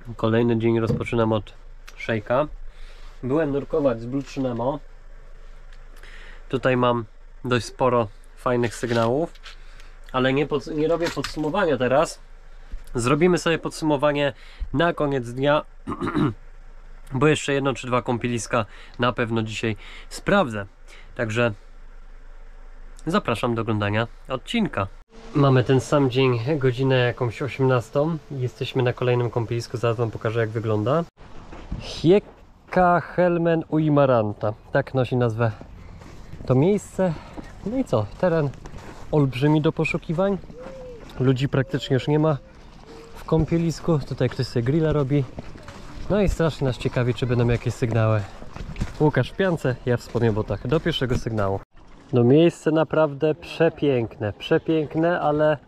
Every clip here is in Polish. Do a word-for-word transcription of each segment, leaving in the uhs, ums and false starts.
Kolejny dzień rozpoczynam od szejka. Byłem nurkować z Blue trzy Nemo. Tutaj mam dość sporo fajnych sygnałów, ale nie, pod, nie robię podsumowania teraz. Zrobimy sobie podsumowanie na koniec dnia, bo jeszcze jedno czy dwa kąpieliska na pewno dzisiaj sprawdzę. Także zapraszam do oglądania odcinka. Mamy ten sam dzień, godzinę jakąś osiemnastą. Jesteśmy na kolejnym kąpielisku, zaraz wam pokażę, jak wygląda. Hiekkahelmen Uimaranta, tak nosi nazwę to miejsce. No i co, teren olbrzymi do poszukiwań. Ludzi praktycznie już nie ma w kąpielisku. Tutaj ktoś sobie grilla robi. No i strasznie nas ciekawi, czy będą jakieś sygnały. Łukasz w piance, ja w spodnie botach. Do pierwszego sygnału. No miejsce naprawdę przepiękne, przepiękne, ale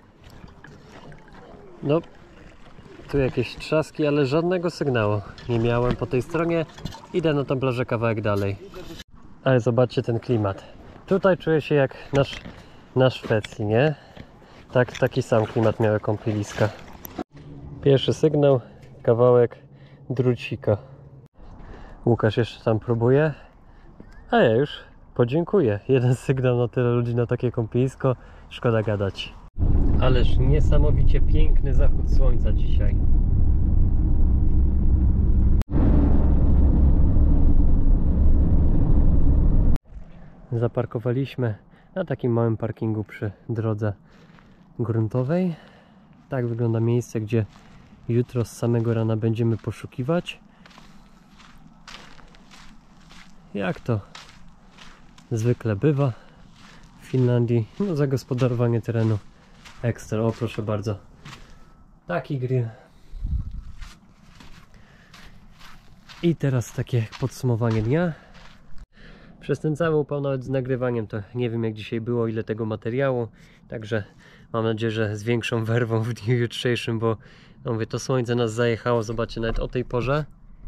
no tu jakieś trzaski, ale żadnego sygnału nie miałem po tej stronie. Idę na tą plażę kawałek dalej. Ale zobaczcie ten klimat. Tutaj czuję się jak na, na Szwecji, nie? Tak, taki sam klimat miały kąpieliska. Pierwszy sygnał, kawałek drucika. Łukasz jeszcze tam próbuje, a ja już podziękuję. Jeden sygnał na tyle ludzi na takie kąpielisko, szkoda gadać. Ależ niesamowicie piękny zachód słońca dzisiaj. Zaparkowaliśmy na takim małym parkingu przy drodze gruntowej. Tak wygląda miejsce, gdzie jutro z samego rana będziemy poszukiwać. Jak to zwykle bywa w Finlandii, no zagospodarowanie terenu ekstra. O, proszę bardzo, taki grill. I teraz takie podsumowanie dnia. Przez ten cały upał, nawet z nagrywaniem, to nie wiem jak dzisiaj było, ile tego materiału, także mam nadzieję, że z większą werwą w dniu jutrzejszym, bo no mówię, to słońce nas zajechało. Zobaczcie, nawet o tej porze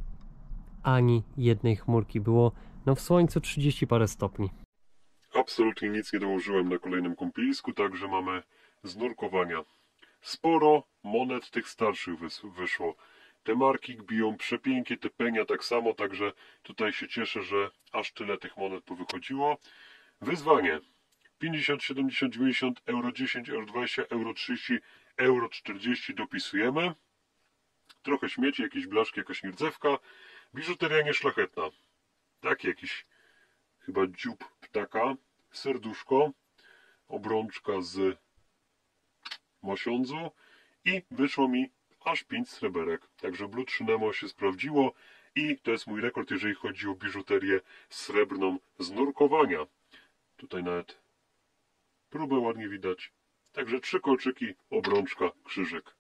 ani jednej chmurki. Było no w słońcu trzydzieści parę stopni. Absolutnie nic nie dołożyłem na kolejnym kąpielisku, także mamy z nurkowania sporo monet tych starszych wyszło. Te marki biją przepięknie, te penia tak samo, także tutaj się cieszę, że aż tyle tych monet powychodziło. Wyzwanie pięćdziesiąt, siedemdziesiąt, dziewięćdziesiąt, euro dziesięć, euro dwadzieścia, euro trzydzieści, euro czterdzieści dopisujemy. Trochę śmieci, jakieś blaszki, jakaś nierdzewka. Biżuteria nieszlachetna. Taki jakiś chyba dziób ptaka, serduszko, obrączka z mosiądzu i wyszło mi aż pięć sreberek. Także Blue trzy Nemo się sprawdziło i to jest mój rekord, jeżeli chodzi o biżuterię srebrną z nurkowania. Tutaj nawet próbę ładnie widać. Także trzy kolczyki, obrączka, krzyżyk.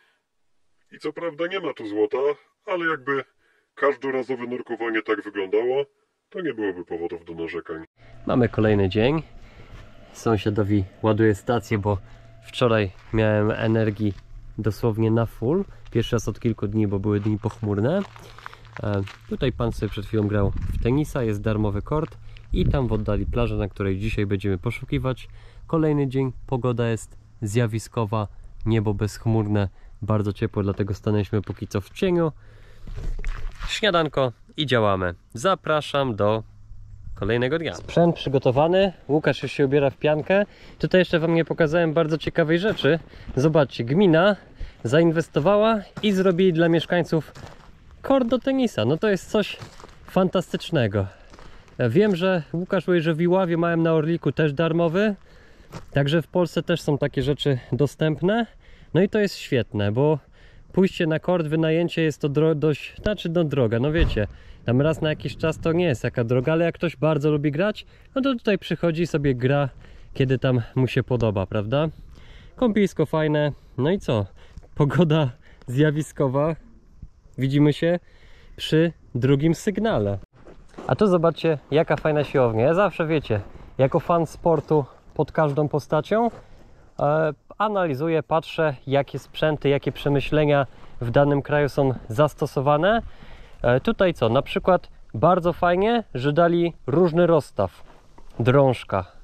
I co prawda nie ma tu złota, ale jakby każdorazowe nurkowanie tak wyglądało, to nie byłoby powodów do narzekań. Mamy kolejny dzień. Sąsiadowi ładuję stację, bo wczoraj miałem energii dosłownie na full. Pierwszy raz od kilku dni, bo były dni pochmurne. E, tutaj pan sobie przed chwilą grał w tenisa, jest darmowy kort i tam w oddali plaża, na której dzisiaj będziemy poszukiwać. Kolejny dzień, pogoda jest zjawiskowa, niebo bezchmurne, bardzo ciepło, dlatego stanęliśmy póki co w cieniu. Śniadanko i działamy. Zapraszam do kolejnego dnia. Sprzęt przygotowany, Łukasz już się ubiera w piankę. Tutaj jeszcze wam nie pokazałem bardzo ciekawej rzeczy. Zobaczcie, gmina zainwestowała i zrobili dla mieszkańców kort do tenisa. No to jest coś fantastycznego. Wiem, że Łukasz mówi, że w Iławie mają na Orliku też darmowy. Także w Polsce też są takie rzeczy dostępne. No i to jest świetne, bo pójście na kort, wynajęcie jest to dość, znaczy no droga, no wiecie, tam raz na jakiś czas to nie jest jaka droga, ale jak ktoś bardzo lubi grać, no to tutaj przychodzi i sobie gra, kiedy tam mu się podoba, prawda? Kąpielisko fajne, no i co? Pogoda zjawiskowa, widzimy się przy drugim sygnale. A tu zobaczcie, jaka fajna siłownia. Ja zawsze, wiecie, jako fan sportu pod każdą postacią e, analizuję, patrzę, jakie sprzęty, jakie przemyślenia w danym kraju są zastosowane. E, tutaj co, na przykład bardzo fajnie, że dali różny rozstaw. Drążka,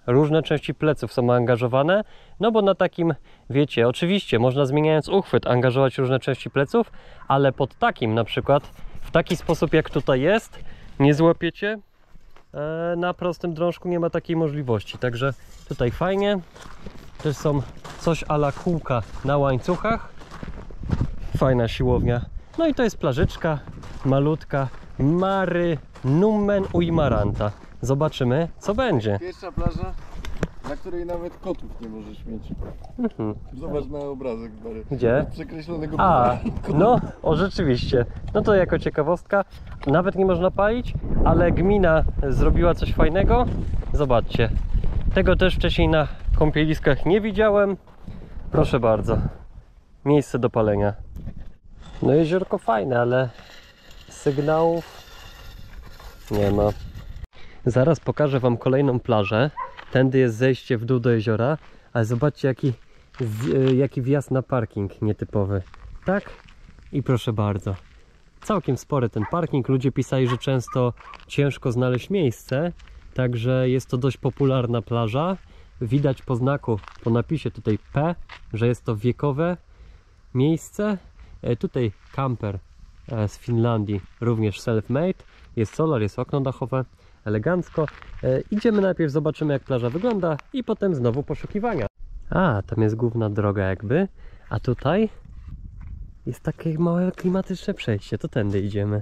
różne części pleców są angażowane, no bo na takim, wiecie, oczywiście można zmieniając uchwyt angażować różne części pleców, ale pod takim na przykład, w taki sposób jak tutaj jest, nie złapiecie. Na prostym drążku nie ma takiej możliwości, także tutaj fajnie. Też są coś a la kółka na łańcuchach. Fajna siłownia. No i to jest plażyczka malutka Mary Numen Uimaranta. Zobaczymy, co będzie. Pierwsza plaża, na której nawet kotów nie możesz mieć. Mhm. Zobacz na obrazek, Barry. Gdzie? Przekreślonego A, budynku. no, o rzeczywiście. No to jako ciekawostka, nawet nie można palić, ale gmina zrobiła coś fajnego. Zobaczcie. Tego też wcześniej na kąpieliskach nie widziałem. Proszę bardzo. Miejsce do palenia. No jeziorko fajne, ale sygnałów nie ma. Zaraz pokażę wam kolejną plażę. Tędy jest zejście w dół do jeziora, ale zobaczcie jaki, jaki wjazd na parking nietypowy. Tak? I proszę bardzo. Całkiem spory ten parking. Ludzie pisali, że często ciężko znaleźć miejsce, także jest to dość popularna plaża. Widać po znaku, po napisie tutaj P, że jest to wiekowe miejsce. Tutaj kamper z Finlandii, również self-made. Jest solar, jest okno dachowe, elegancko. Idziemy najpierw, zobaczymy jak plaża wygląda i potem znowu poszukiwania. A, tam jest główna droga jakby, a tutaj jest takie małe klimatyczne przejście, to tędy idziemy.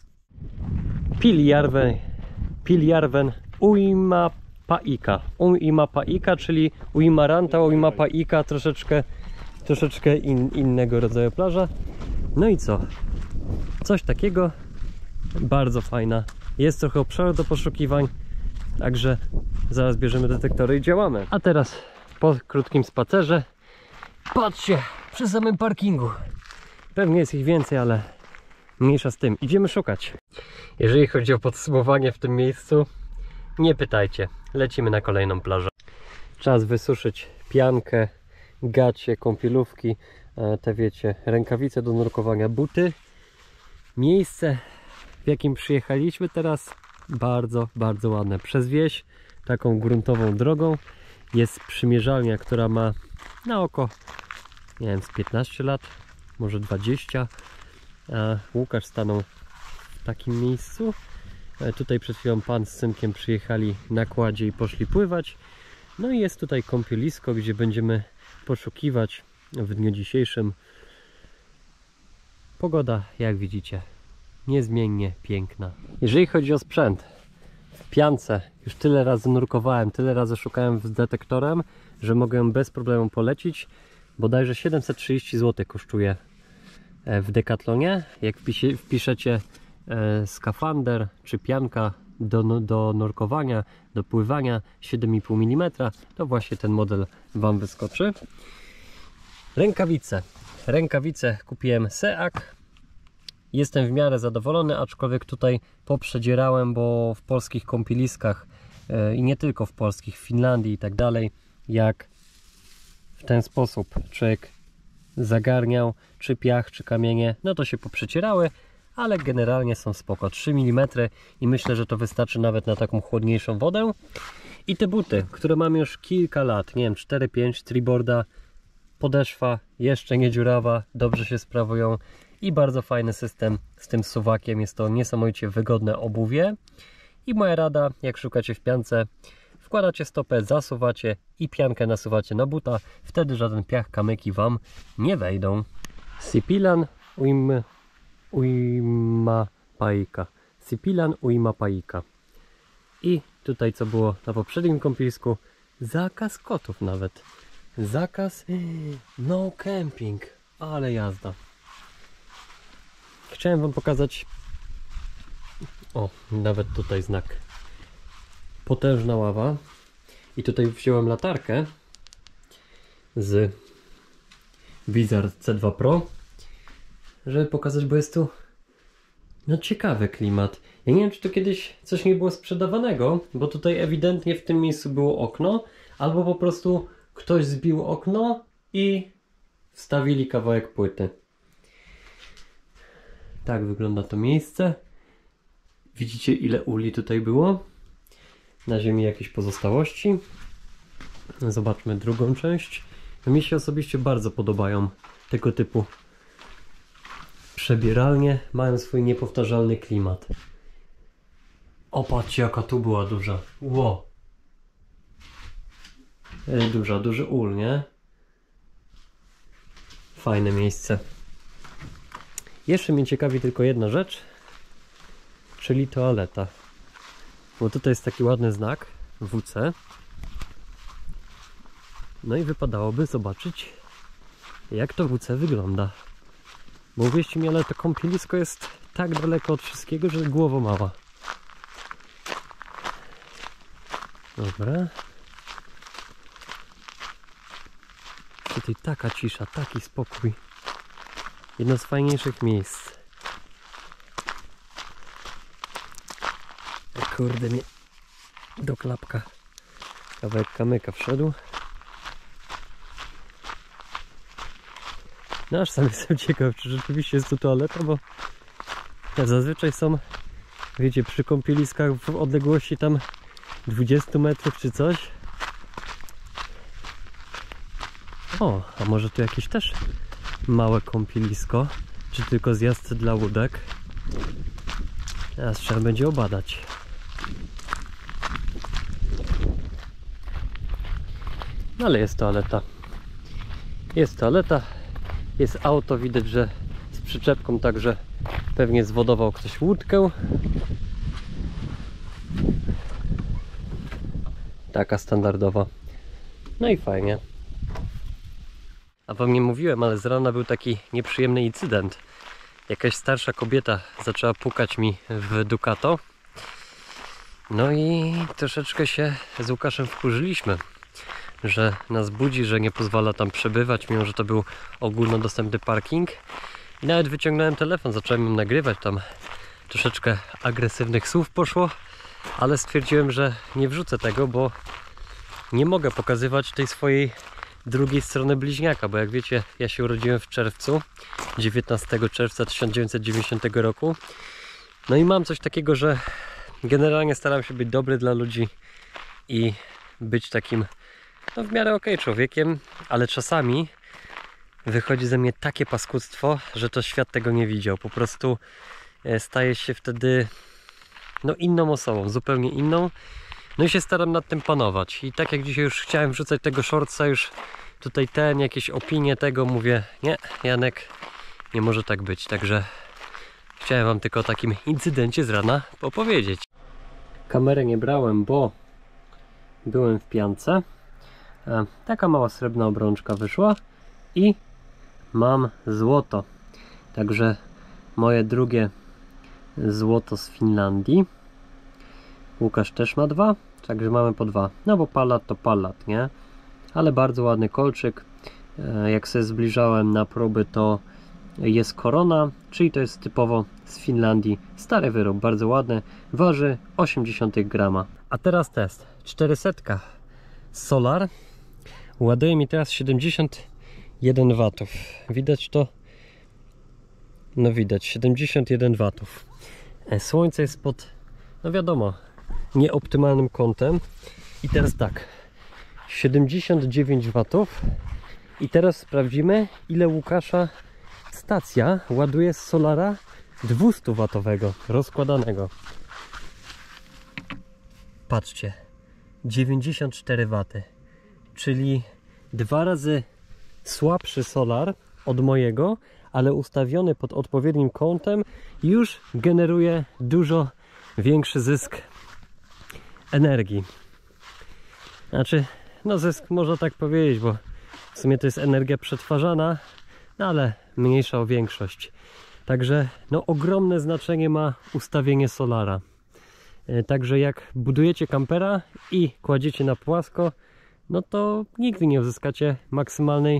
Piljärven, Piljärven Uimapaika. Uimapaika, czyli Uimaranta, Uimapaika, troszeczkę, troszeczkę in, innego rodzaju plaża. No i co? Coś takiego, bardzo fajna. Jest trochę obszaru do poszukiwań, także zaraz bierzemy detektory i działamy. A teraz po krótkim spacerze, patrzcie, przy samym parkingu. Pewnie jest ich więcej, ale mniejsza z tym. Idziemy szukać. Jeżeli chodzi o podsumowanie w tym miejscu, nie pytajcie. Lecimy na kolejną plażę. Czas wysuszyć piankę, gacie, kąpielówki, te wiecie, rękawice do nurkowania, buty. Miejsce, w jakim przyjechaliśmy teraz, bardzo, bardzo ładne. Przez wieś, taką gruntową drogą, jest przymierzalnia, która ma na oko, nie wiem, z piętnaście lat, może dwadzieścia. A Łukasz stanął w takim miejscu. Tutaj przed chwilą pan z synkiem przyjechali na kładzie i poszli pływać. No i jest tutaj kąpielisko, gdzie będziemy poszukiwać w dniu dzisiejszym. Pogoda, jak widzicie, niezmiennie piękna. Jeżeli chodzi o sprzęt, w piance już tyle razy nurkowałem, tyle razy szukałem z detektorem, że mogę ją bez problemu polecić. Bodajże siedemset trzydzieści złotych kosztuje w Decathlonie. Jak wpisie, wpiszecie e, skafander czy pianka do, do nurkowania, do pływania siedem i pół milimetra, to właśnie ten model wam wyskoczy. Rękawice. Rękawice kupiłem Seag. Jestem w miarę zadowolony, aczkolwiek tutaj poprzedzierałem, bo w polskich kąpieliskach e, i nie tylko w polskich, w Finlandii i tak dalej, jak w ten sposób człowiek zagarniał czy piach, czy kamienie, no to się poprzecierały, ale generalnie są spoko. trzy milimetry i myślę, że to wystarczy nawet na taką chłodniejszą wodę. I te buty, które mam już kilka lat, nie wiem, cztery pięć, triborda, podeszwa jeszcze nie dziurawa, dobrze się sprawują i bardzo fajny system z tym suwakiem. Jest to niesamowicie wygodne obuwie. I moja rada, jak szukacie w piance, wkładacie stopę, zasuwacie i piankę nasuwacie na buta, wtedy żaden piach, kamyki wam nie wejdą. Sipilan uim, Uimapaika. Sipilan Uimapaika. I tutaj co było na poprzednim kąpielisku, zakaz kotów nawet. Zakaz no camping, ale jazda. Chciałem wam pokazać, o, nawet tutaj znak. Potężna ława. I tutaj wziąłem latarkę z Wizard C dwa Pro, żeby pokazać, bo jest tu no ciekawy klimat. Ja nie wiem, czy tu kiedyś coś nie było sprzedawanego, bo tutaj ewidentnie w tym miejscu było okno, albo po prostu ktoś zbił okno i wstawili kawałek płyty. Tak wygląda to miejsce. Widzicie, ile uli tutaj było? Na ziemi jakieś pozostałości. Zobaczmy drugą część. Mi się osobiście bardzo podobają tego typu przebieralnie. Mają swój niepowtarzalny klimat. O, patrzcie, jaka tu była duża. Ło. Ej, duża, duży ul, nie? Fajne miejsce. Jeszcze mnie ciekawi tylko jedna rzecz, czyli toaleta. Bo tutaj jest taki ładny znak W C. No i wypadałoby zobaczyć, jak to W C wygląda. Bo uwierzcie mi, ale to kąpielisko jest tak daleko od wszystkiego, że głowa mała. Dobra. Tutaj taka cisza, taki spokój. Jedno z fajniejszych miejsc. O kurde, mnie do klapka kawałek kamyka wszedł. No aż sam jestem ciekaw, czy rzeczywiście jest tu toaleta, bo zazwyczaj są, wiecie, przy kąpieliskach w odległości tam dwudziestu metrów czy coś. O, a może tu jakieś też małe kąpielisko, czy tylko zjazd dla łódek? Teraz trzeba będzie obadać. No ale jest toaleta. Jest toaleta, jest auto, widać, że z przyczepką, także pewnie zwodował ktoś łódkę. Taka standardowa. No i fajnie. A wam nie mówiłem, ale z rana był taki nieprzyjemny incydent. Jakaś starsza kobieta zaczęła pukać mi w Ducato. No i troszeczkę się z Łukaszem wkurzyliśmy, że nas budzi, że nie pozwala tam przebywać, mimo że to był ogólnodostępny parking. I nawet wyciągnąłem telefon, zacząłem ją nagrywać, tam troszeczkę agresywnych słów poszło, ale stwierdziłem, że nie wrzucę tego, bo nie mogę pokazywać tej swojej drugiej strony bliźniaka, bo jak wiecie, ja się urodziłem w czerwcu, dziewiętnastego czerwca tysiąc dziewięćset dziewięćdziesiątego roku. No i mam coś takiego, że generalnie staram się być dobry dla ludzi i być takim, no, w miarę okej człowiekiem, ale czasami wychodzi ze mnie takie paskudztwo, że to świat tego nie widział. Po prostu staje się wtedy no inną osobą, zupełnie inną. No i się staram nad tym panować. I tak jak dzisiaj już chciałem wrzucać tego shortsa, już tutaj ten, jakieś opinie tego, mówię, nie, Janek, nie może tak być. Także chciałem wam tylko o takim incydencie z rana opowiedzieć. Kamerę nie brałem, bo byłem w piance. E, taka mała srebrna obrączka wyszła i mam złoto. Także moje drugie złoto z Finlandii. Łukasz też ma dwa, także mamy po dwa. No bo palat to palat, nie? Ale bardzo ładny kolczyk. E, jak sobie zbliżałem na próby, to jest korona, czyli to jest typowo z Finlandii. Stary wyrób, bardzo ładny. Waży osiemdziesiąt grama. A teraz test. czterysta Solar. Ładuje mi teraz siedemdziesiąt jeden watów. Widać to? No widać, siedemdziesiąt jeden watów. Słońce jest pod, no wiadomo, nieoptymalnym kątem. I teraz tak, siedemdziesiąt dziewięć watów. I teraz sprawdzimy, ile Łukasza stacja ładuje z solara dwieście watowego, rozkładanego. Patrzcie, dziewięćdziesiąt cztery waty, czyli dwa razy słabszy solar od mojego, ale ustawiony pod odpowiednim kątem już generuje dużo większy zysk energii. Znaczy, no zysk można tak powiedzieć, bo w sumie to jest energia przetwarzana, no ale mniejsza o większość. Także no ogromne znaczenie ma ustawienie solara. Także jak budujecie kampera i kładziecie na płasko, no to nigdy nie uzyskacie maksymalnej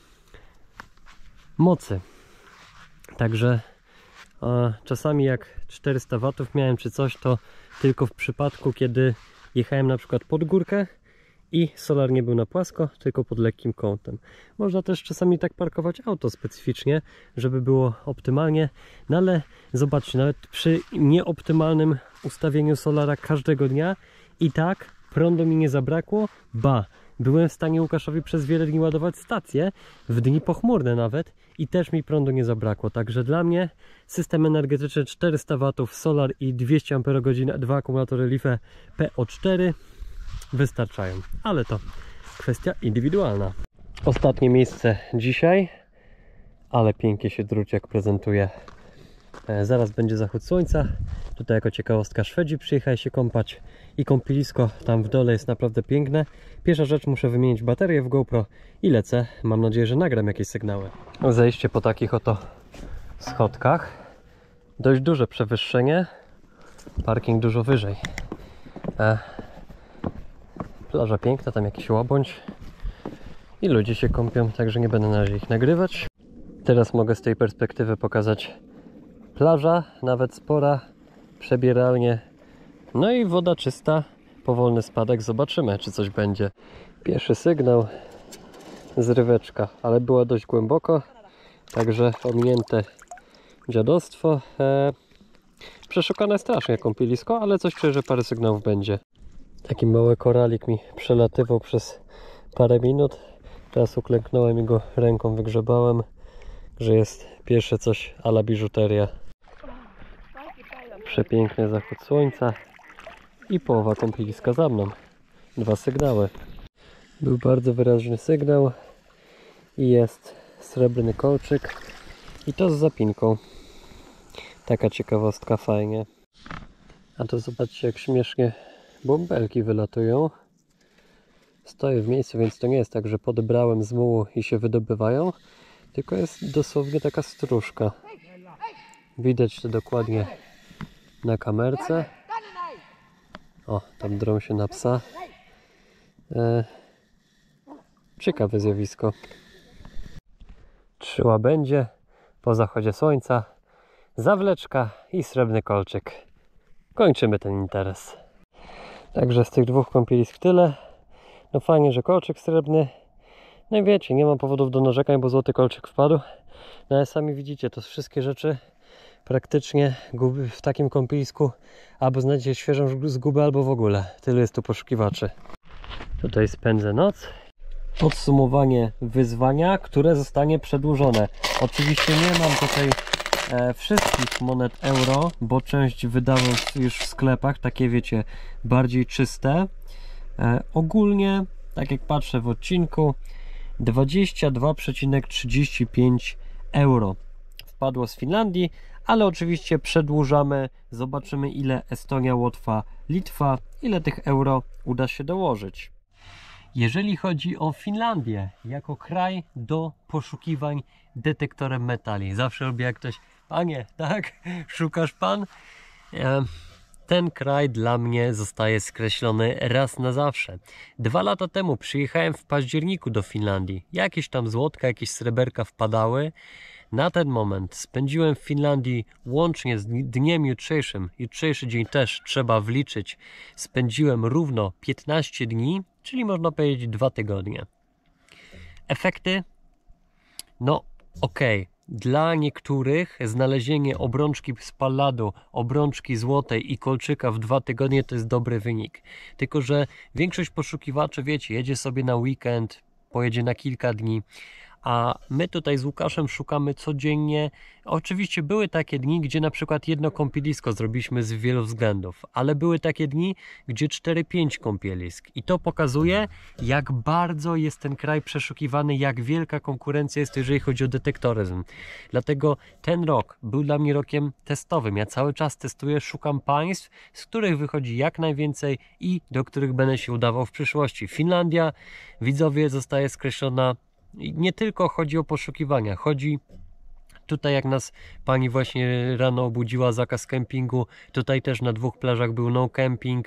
mocy. Także a, czasami jak czterysta watów miałem czy coś, to tylko w przypadku, kiedy jechałem na przykład pod górkę i solar nie był na płasko, tylko pod lekkim kątem. Można też czasami tak parkować auto specyficznie, żeby było optymalnie, no ale zobaczcie, nawet przy nieoptymalnym ustawieniu solara każdego dnia i tak prądu mi nie zabrakło, ba, byłem w stanie Łukaszowi przez wiele dni ładować stację, w dni pochmurne nawet, i też mi prądu nie zabrakło. Także dla mnie system energetyczny czterysta watów solar i dwieście amperogodzin, dwa akumulatory Life P O cztery wystarczają, ale to kwestia indywidualna. Ostatnie miejsce dzisiaj, ale pięknie się druciak prezentuje. E, zaraz będzie zachód słońca. Tutaj jako ciekawostka Szwedzi przyjechali się kąpać i kąpielisko tam w dole jest naprawdę piękne. Pierwsza rzecz, muszę wymienić baterię w GoPro i lecę. Mam nadzieję, że nagram jakieś sygnały. Zejście po takich oto schodkach. Dość duże przewyższenie. Parking dużo wyżej. E, plaża piękna, tam jakiś łabędź. I ludzie się kąpią, także nie będę na razie ich nagrywać. Teraz mogę z tej perspektywy pokazać plaża, nawet spora, przebieralnie. No i woda czysta, powolny spadek, zobaczymy, czy coś będzie. Pierwszy sygnał, zryweczka, ale była dość głęboko, także ominięte dziadostwo. E, przeszukane strasznie kąpielisko, ale coś czuję, że parę sygnałów będzie. Taki mały koralik mi przelatywał przez parę minut. Teraz uklęknąłem i go ręką wygrzebałem, że jest pierwsze coś a la biżuteria. Przepiękny zachód słońca i połowa kąpieliska za mną. Dwa sygnały. Był bardzo wyraźny sygnał i jest srebrny kolczyk i to z zapinką. Taka ciekawostka, fajnie. A to zobaczcie, jak śmiesznie bąbelki wylatują. Stoję w miejscu, więc to nie jest tak, że podebrałem z mułu i się wydobywają, tylko jest dosłownie taka stróżka. Widać to dokładnie na kamerce. O, tam drą się na psa. E, ciekawe zjawisko. Trzy łabędzie po zachodzie słońca, zawleczka i srebrny kolczyk. Kończymy ten interes. Także z tych dwóch kąpielisk tyle. No fajnie, że kolczyk srebrny. No i wiecie, nie mam powodów do narzekań, bo złoty kolczyk wpadł. No ale sami widzicie, to wszystkie rzeczy praktycznie w takim kąpielisku albo znajdziecie świeżą zgubę, albo w ogóle. Tyle jest tu poszukiwaczy. Tutaj spędzę noc. Podsumowanie wyzwania, które zostanie przedłużone. Oczywiście nie mam tutaj e, wszystkich monet euro, bo część wydałem już w sklepach, takie wiecie, bardziej czyste. E, ogólnie, tak jak patrzę w odcinku, dwadzieścia dwa przecinek trzydzieści pięć euro wpadło z Finlandii, ale oczywiście przedłużamy, zobaczymy ile Estonia, Łotwa, Litwa, ile tych euro uda się dołożyć. Jeżeli chodzi o Finlandię jako kraj do poszukiwań detektorem metali, zawsze lubię jak ktoś, panie, tak, szukasz pan? E, ten kraj dla mnie zostaje skreślony raz na zawsze. Dwa lata temu przyjechałem w październiku do Finlandii. Jakieś tam złotka, jakieś sreberka wpadały. Na ten moment spędziłem w Finlandii łącznie z dniem jutrzejszym, jutrzejszy dzień też trzeba wliczyć, spędziłem równo piętnaście dni, czyli można powiedzieć dwa tygodnie. Efekty? No okej. Okay. Dla niektórych znalezienie obrączki z palladu, obrączki złotej i kolczyka w dwa tygodnie to jest dobry wynik. Tylko że większość poszukiwaczy, wiecie, jedzie sobie na weekend, pojedzie na kilka dni, a my tutaj z Łukaszem szukamy codziennie. Oczywiście były takie dni, gdzie na przykład jedno kąpielisko zrobiliśmy z wielu względów, ale były takie dni, gdzie cztery pięć kąpielisk i to pokazuje, jak bardzo jest ten kraj przeszukiwany, jak wielka konkurencja jest, jeżeli chodzi o detektoryzm. Dlatego ten rok był dla mnie rokiem testowym. Ja cały czas testuję, szukam państw, z których wychodzi jak najwięcej i do których będę się udawał w przyszłości. Finlandia, widzowie, zostaje skreślona. I nie tylko chodzi o poszukiwania, chodzi tutaj, jak nas pani właśnie rano obudziła, zakaz kempingu, tutaj też na dwóch plażach był no camping.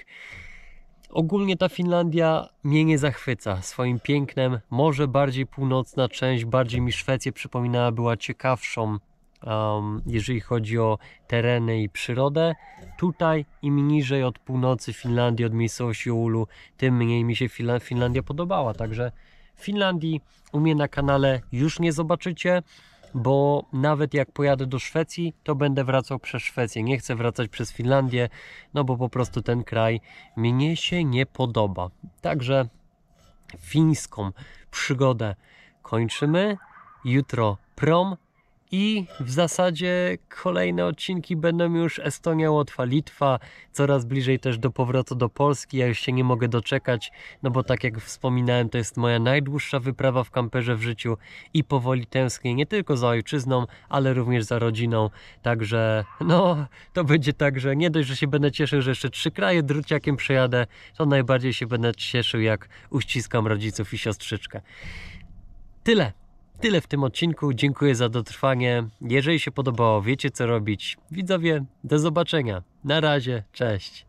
Ogólnie ta Finlandia mnie nie zachwyca swoim pięknem, może bardziej północna część, bardziej mi Szwecję przypominała, była ciekawszą, um, jeżeli chodzi o tereny i przyrodę. Tutaj im niżej od północy Finlandii, od miejscowości Oulu, tym mniej mi się Finlandia podobała, także Finlandii u mnie na kanale już nie zobaczycie, bo nawet jak pojadę do Szwecji, to będę wracał przez Szwecję. Nie chcę wracać przez Finlandię, no bo po prostu ten kraj mnie się nie podoba. Także fińską przygodę kończymy. Jutro prom i w zasadzie kolejne odcinki będą już Estonia, Łotwa, Litwa, coraz bliżej też do powrotu do Polski. Ja już się nie mogę doczekać, no bo tak jak wspominałem, to jest moja najdłuższa wyprawa w kamperze w życiu i powoli tęsknię nie tylko za ojczyzną, ale również za rodziną, także no to będzie tak, że nie dość, że się będę cieszył, że jeszcze trzy kraje druciakiem przejadę, to najbardziej się będę cieszył, jak uściskam rodziców i siostrzyczkę. Tyle. Tyle w tym odcinku. Dziękuję za dotrwanie. Jeżeli się podobało, wiecie co robić. Widzowie, do zobaczenia. Na razie. Cześć.